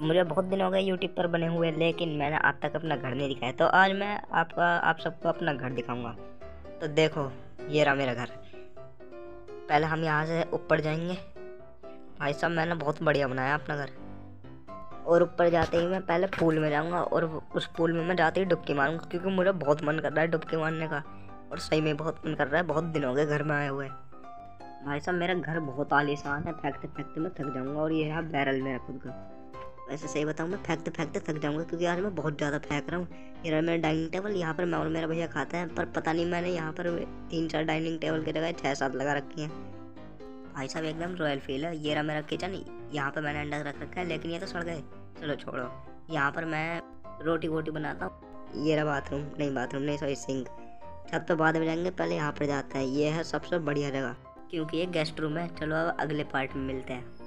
मुझे बहुत दिन हो गए यूट्यूब पर बने हुए, लेकिन मैंने आज तक अपना घर नहीं दिखाया। तो आज मैं आप सबको अपना घर दिखाऊंगा। तो देखो, ये रहा मेरा घर। पहले हम यहाँ से ऊपर जाएंगे। भाई साहब, मैंने बहुत बढ़िया बनाया अपना घर। और ऊपर जाते ही मैं पहले पूल में जाऊंगा, और उस पूल में मैं जाते ही डुबकी मारूंगा, क्योंकि मुझे बहुत मन कर रहा है डुबकी मारने का। और सही में बहुत मन कर रहा है, बहुत दिन हो गए घर में आए हुए। भाई साहब, मेरा घर बहुत आलीशान है, फेंकते फेंकते मैं थक जाऊंगा। और ये है बैरल मेरा खुद का। वैसे सही बताऊँ, मैं फेंकते फेंकते थक जाऊंगा, क्योंकि आज मैं बहुत ज़्यादा फेंक रहा हूँ। ये रहा मेरा डाइनिंग टेबल। यहाँ पर मैं और मेरा भैया खाते हैं, पर पता नहीं मैंने यहाँ पर 3-4 डाइनिंग टेबल की जगह 6-7 लगा रखी हैं। भाई साहब, एकदम रॉयल फील है। ये रहा मेरा किचन। यहाँ पर मैंने अंडा रख रखा है, लेकिन ये तो सड़ गए। चलो छोड़ो। यहाँ पर मैं रोटी वोटी बनाता हूँ। ये रहा बाथरूम, नहीं बाथरूम नहीं, सॉरी सिंक। छत पे बाद में जाएंगे, पहले यहाँ पर जाते हैं। ये है सबसे बढ़िया जगह, क्योंकि ये गेस्ट रूम है। चलो अब अगले पार्ट में मिलते हैं।